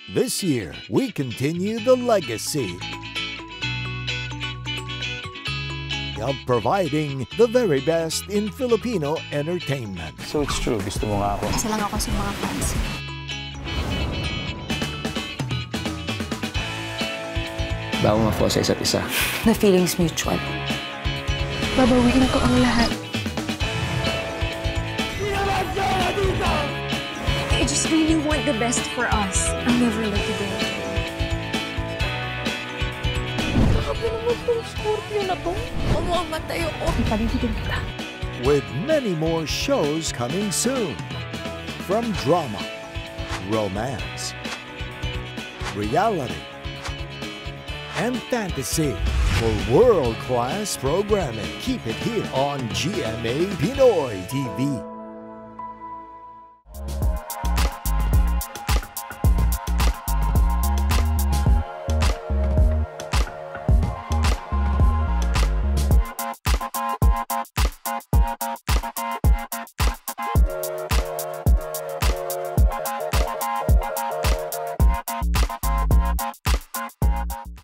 This year, we continue the legacy of providing the very best in Filipino entertainment. So it's true, gusto mo nga ako. Isa lang ako sa mga fans. Bago ma-fall sa isa't isa. The feeling's mutual. Babawiin ko ang lahat. I just really want the best for us. I'll never let you go. Grabe naman itong scorpio na to. Umamatay ako. Ipalibigin kita. With many more shows coming soon. From drama, romance, reality, and fantasy. For world-class programming, keep it here on GMA Pinoy TV.